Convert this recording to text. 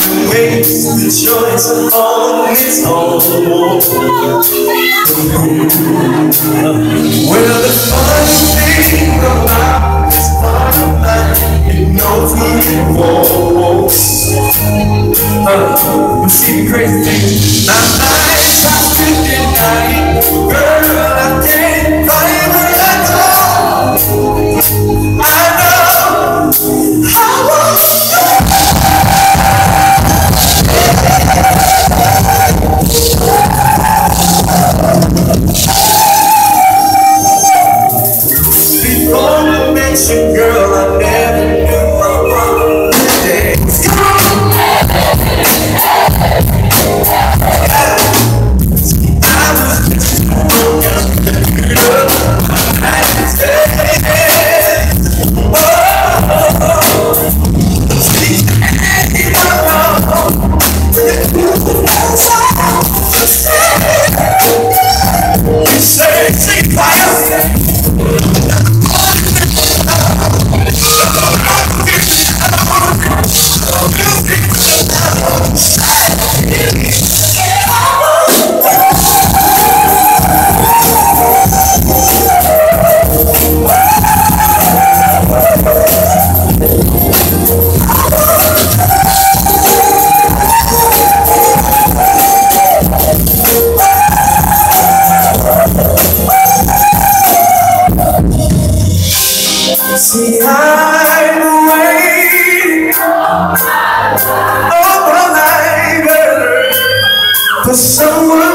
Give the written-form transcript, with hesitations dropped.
makes the choice on its own. Well, the funny thing about this part of life, it knows who you want. But see the crazy thing, I try to deny it, girl, I can't find it at all. I know how before I met you, girl, I never knew what days. See, I'm waiting all my life for someone